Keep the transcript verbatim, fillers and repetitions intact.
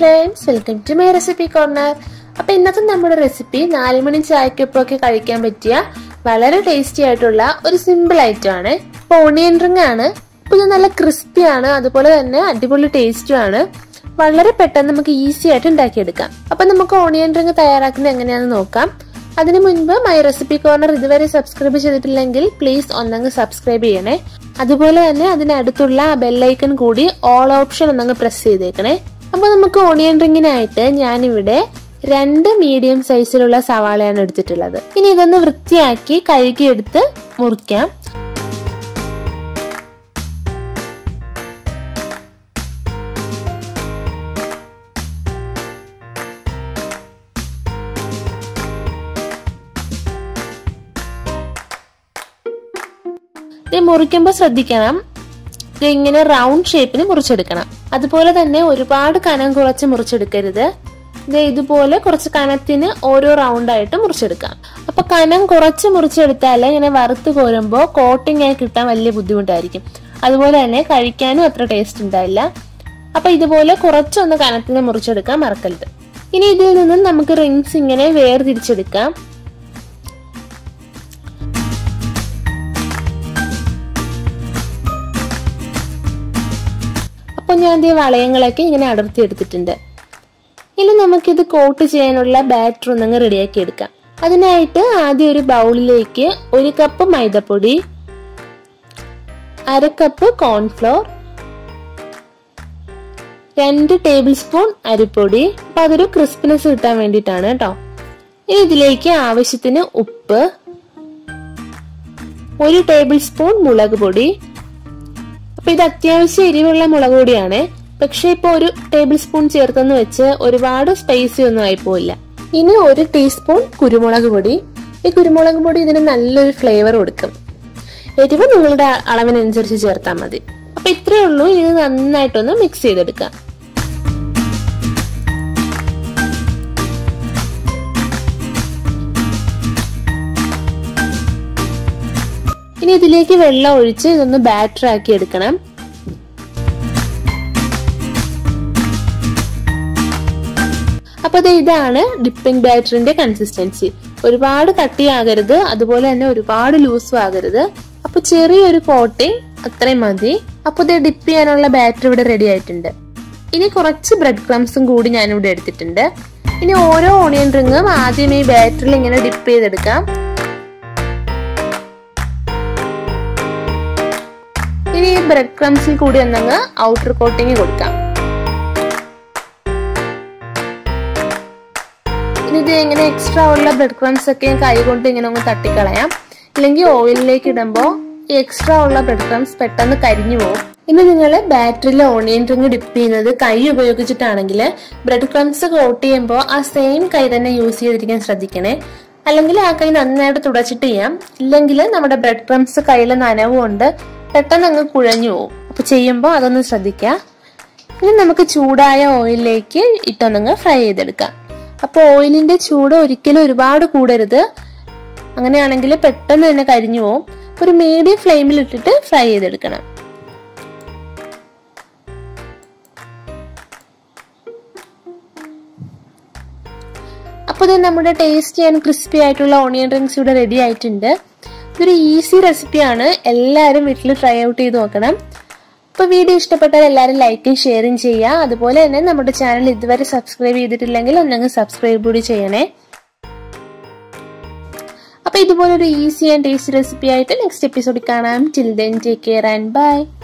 friends, welcome to my recipe corner. അപ്പോൾ ഇന്നത്തെ നമ്മുടെ റെസിപ്പി നാല് മണി ചായക്കൊക്കെ കഴിക്കാൻ പറ്റിയ വളരെ ടേസ്റ്റി ആയിട്ടുള്ള ഒരു സിമ്പിൾ ഐറ്റം ആണ്. അപ്പോൾ ഓണിയൻ റിംഗ് ആണ്. അപ്പോൾ ഇത് നല്ല ക്രിസ്പി ആണ്, അതുപോലെ തന്നെ അടിപൊളി ടേസ്റ്റും ആണ്. വളരെ പെട്ടെന്ന് നമുക്ക് ഈസി ആയിട്ട് ഉണ്ടാക്കിയെടുക്കാം. അപ്പോൾ നമുക്ക് ഓണിയൻ റിംഗ് തയ്യാറാക്കുന്നത് എങ്ങനെയാണെന്ന് നോക്കാം. അതിനു മുൻപ് മൈ റെസിപ്പി കോർണർ ഇതുവരെ സബ്സ്ക്രൈബ് ചെയ്തിട്ടില്ലെങ്കിൽ പ്ലീസ് ഒന്നങ്ങ് സബ്സ്ക്രൈബ് ചെയ്യണേ. അതുപോലെ തന്നെ അതിനടുത്തുള്ള ബെല്ലൈക്കൺ കൂടി ഓൾ ഓപ്ഷൻ ഒന്നങ്ങ് പ്രസ് ചെയ്തേക്കണേ. അപ്പോൾ നമുക്ക് ഓണിയൻ റിംഗിനായിട്ട് ഞാനിവിടെ രണ്ട് മീഡിയം സൈസിലുള്ള സവാളയാണ് എടുത്തിട്ടുള്ളത്. ഇനി ഇതൊന്ന് വൃത്തിയാക്കി കഴുകിയെടുത്ത് മുറിക്കാം. ഇത് മുറിക്കുമ്പോൾ ശ്രദ്ധിക്കണം, ഇത് ഇങ്ങനെ റൗണ്ട് ഷേപ്പിന് മുറിച്ചെടുക്കണം. അതുപോലെ തന്നെ ഒരുപാട് കനം കുറച്ച് മുറിച്ചെടുക്കരുത്. ഇത് ഇതുപോലെ കുറച്ച് കനത്തിന് ഓരോ റൗണ്ട് ആയിട്ട് മുറിച്ചെടുക്കാം. അപ്പൊ കനം കുറച്ച് മുറിച്ചെടുത്താൽ ഇങ്ങനെ വറുത്ത് കോരുമ്പോൾ കോട്ടിംഗ് ആയി കിട്ടാൻ വലിയ ബുദ്ധിമുട്ടായിരിക്കും. അതുപോലെ തന്നെ കഴിക്കാനും അത്ര ടേസ്റ്റ് ഉണ്ടാവില്ല. അപ്പൊ ഇതുപോലെ കുറച്ചൊന്ന് കനത്തിന് മുറിച്ചെടുക്കാൻ മറക്കരുത്. ഇനി ഇതിൽ നിന്നും നമുക്ക് റിങ്സ് ഇങ്ങനെ വേർതിരിച്ചെടുക്കാം. അപ്പൊ ഞാൻ ഈ വളയങ്ങളൊക്കെ ഇങ്ങനെ അടർത്തി എടുത്തിട്ടുണ്ട്. ഇനി നമുക്കിത് കോട്ട് ചെയ്യാനുള്ള ബാറ്റർ ഒന്നങ്ങ് റെഡിയാക്കി എടുക്കാം. അതിനായിട്ട് ആദ്യം ഒരു ബൗളിലേക്ക് ഒരു കപ്പ് മൈദപ്പൊടി, അര കപ്പ് കോൺഫ്ലോർ, രണ്ട് ടേബിൾ സ്പൂൺ അരിപ്പൊടി. അപ്പൊ അതൊരു ക്രിസ്പിനെസ് കിട്ടാൻ വേണ്ടിയിട്ടാണ് കേട്ടോ. ഇനി ഇതിലേക്ക് ആവശ്യത്തിന് ഉപ്പ്, ഒരു ടേബിൾ സ്പൂൺ മുളക് പൊടി. അപ്പൊ ഇത് അത്യാവശ്യം എരിവുള്ള മുളക് പൊടിയാണ്. പക്ഷെ ഇപ്പൊ ഒരു ടേബിൾ സ്പൂൺ ചേർത്തെന്ന് വെച്ച് ഒരുപാട് സ്പൈസി ഒന്നും ആയി പോയില്ല. ഇനി ഒരു ടീസ്പൂൺ കുരുമുളക് പൊടി. ഈ കുരുമുളക് പൊടി ഇതിന് നല്ലൊരു ഫ്ലേവർ കൊടുക്കും. എരിവ് നിങ്ങളുടെ അളവിനനുസരിച്ച് ചേർത്താൽ മതി. അപ്പൊ ഇത്രയേ ഉള്ളൂ. ഇത് നന്നായിട്ടൊന്ന് മിക്സ് ചെയ്തെടുക്കാം. ഇനി ഇതിലേക്ക് വെള്ളം ഒഴിച്ച് ഇതൊന്ന് ബാറ്റർ ആക്കി എടുക്കണം. അപ്പൊ ഇതാണ് ഡിപ്പിംഗ് ബാറ്ററിന്റെ കൺസിസ്റ്റൻസി. ഒരുപാട് കട്ടിയാകരുത്, അതുപോലെ തന്നെ ഒരുപാട് ലൂസും ആകരുത്. അപ്പൊ ചെറിയൊരു കോട്ടിങ് അത്രയും മതി. അപ്പൊ ഇത് ഡിപ്പ് ചെയ്യാനുള്ള ബാറ്റർ ഇവിടെ റെഡി ആയിട്ടുണ്ട്. ഇനി കുറച്ച് ബ്രെഡ് ക്രംസും കൂടി ഞാനിവിടെ എടുത്തിട്ടുണ്ട്. ഇനി ഓരോ ഓണിയൻ റിങ്ങും ആദ്യം ഈ ബാറ്ററിൽ ഇങ്ങനെ ഡിപ്പ് ചെയ്തെടുക്കാം. ഇനി ഈ ബ്രെഡ് ക്രംസിൽ കൂടി ഒന്നങ്ങ് ഔട്ടർ കോട്ടിങ് കൊടുക്കാം. ഇത് ഇങ്ങനെ എക്സ്ട്രാ ഉള്ള ബ്രെഡ് ക്രംസ് ഒക്കെ കൈ കൊണ്ട് ഇങ്ങനെ ഒന്ന് തട്ടിക്കളയാം. ഇല്ലെങ്കിൽ ഓയിലിലേക്ക് ഇടുമ്പോൾ ഈ എക്സ്ട്രാ ഉള്ള ബ്രെഡ് ക്രംസ് പെട്ടെന്ന് കരിഞ്ഞു പോകും. ഇനി നിങ്ങൾ ബാറ്ററിൽ ഓണിയൻ റിംഗ് ഡിപ്പ് ചെയ്യുന്നത് കൈ ഉപയോഗിച്ചിട്ടാണെങ്കിൽ ബ്രെഡ് ക്രംസ് കോട്ട് ചെയ്യുമ്പോൾ ആ സെയിം കൈ തന്നെ യൂസ് ചെയ്തിരിക്കാൻ ശ്രദ്ധിക്കണേ. അല്ലെങ്കിൽ ആ കൈ നന്നായിട്ട് തുടച്ചിട്ട് ചെയ്യാം. ഇല്ലെങ്കിൽ നമ്മുടെ ബ്രെഡ് ക്രംസ് കയ്യിൽ നനവ് കൊണ്ട് പെട്ടെന്ന് അങ്ങ് കുഴഞ്ഞു പോകും. അപ്പൊ ചെയ്യുമ്പോൾ അതൊന്ന് ശ്രദ്ധിക്കാം. ഇനി നമുക്ക് ചൂടായ ഓയിലിലേക്ക് ഇട്ടൊന്നങ്ങ് ഫ്രൈ ചെയ്തെടുക്കാം. അപ്പൊ ഓയിലിന്റെ ചൂട് ഒരിക്കലും ഒരുപാട് കൂടരുത്, അങ്ങനെയാണെങ്കിൽ പെട്ടെന്ന് തന്നെ കരിഞ്ഞു പോകും. ഒരു മീഡിയം ഫ്ലെയിമിൽ ഇട്ടിട്ട് ഫ്രൈ ചെയ്തെടുക്കണം. അപ്പൊ ഇത് നമ്മുടെ ടേസ്റ്റി ആൻഡ് ക്രിസ്പി ആയിട്ടുള്ള ഓണിയൻ റിംഗ്സ് ഇവിടെ റെഡി ആയിട്ടുണ്ട്. ഇതൊരു ഈസി റെസിപ്പിയാണ്. എല്ലാവരും വീട്ടിൽ ട്രൈ ഔട്ട് ചെയ്ത് നോക്കണം. അപ്പൊ വീഡിയോ ഇഷ്ടപ്പെട്ടാൽ എല്ലാവരും ലൈക്കും ഷെയറും ചെയ്യുക. അതുപോലെ തന്നെ നമ്മുടെ ചാനൽ ഇതുവരെ സബ്സ്ക്രൈബ് ചെയ്തിട്ടില്ലെങ്കിൽ ഒന്നങ്ങ് സബ്സ്ക്രൈബ് കൂടി ചെയ്യണേ. അപ്പൊ ഇതുപോലൊരു ഈസി ആൻഡ് ടേസ്റ്റി റെസിപ്പി ആയിട്ട് നെക്സ്റ്റ് എപ്പിസോഡിൽ കാണാം. Till then take care and by.